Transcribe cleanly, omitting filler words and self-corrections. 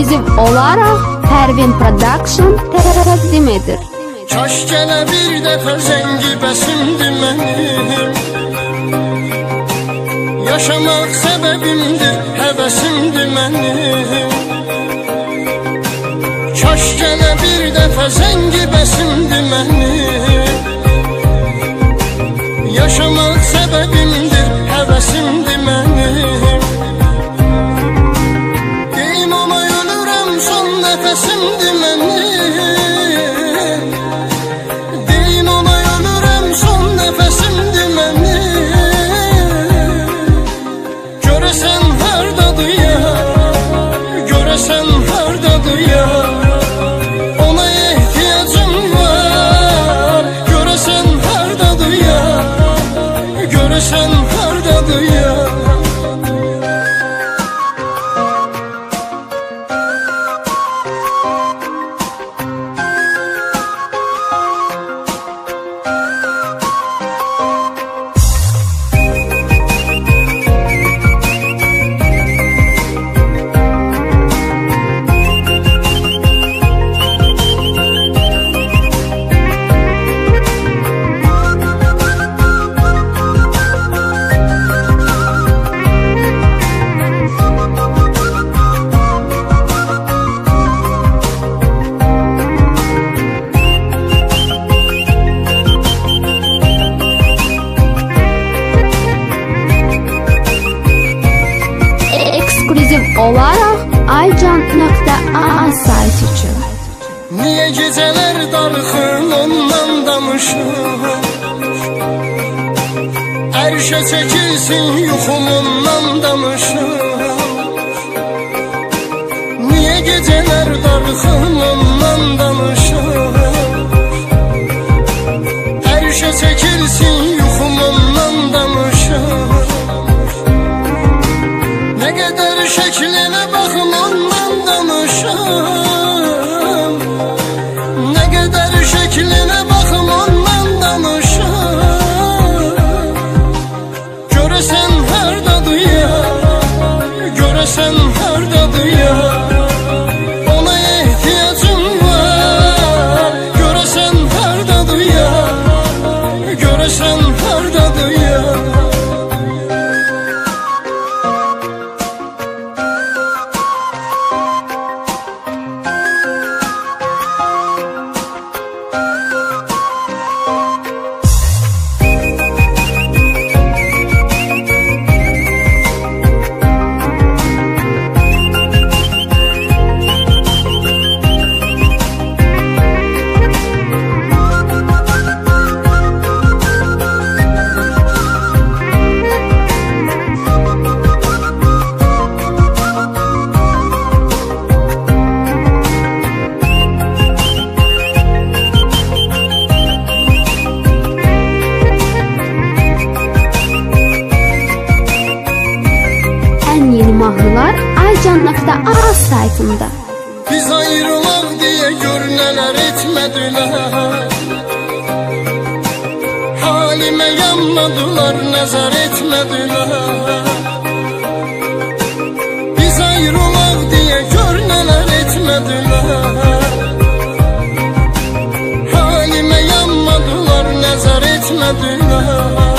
ekskluziv olaraq Pervin Production təqdim edir. Kaş gələ bir dəfə zəngi bəsimdir mənim, yaşamaq səbəbimdir, həvəsimdir mənim. Kaş gələ bir dəfə zəngi bəsimdir mənim, yaşamaq səbəbimdir, həvəsimdir mənim. Deyim ona ölürəm, son nəfəsimdir mənim. Deyim ona ölürəm, son nəfəsimdir mənim. Görəsən hardadır ya, görəsən hardadır ya, ona ehtiyacım var. Görəsən hardadır ya, görəsən hardadır ya. Ekskluziv olaraq aycan.aa sayt üçün. Niyə gecələr darıxın ondan danışım, ərşə çəkilsin yuxum ondan danışım. Niyə gecələr darıxın ondan danışım, ərşə çəkilsin yuxum ondan danışım. Nə qədər şəklinə baxım ondan danışım, nə qədər şəklinə baxım ondan danışım. Görəsən hardadır ya, görəsən hardadır ya, ona ehtiyacım var. Görəsən hardadır ya, görəsən hardadır ya. Yeni mahnılar aycan.aa saytında. Biz ayrılaq deyə gör nələr etmədilər, halimə yanmadılar, nəzər etmədilər. Biz ayrılaq deyə gör nələr etmədilər, halimə yanmadılar, nəzər etmədilər.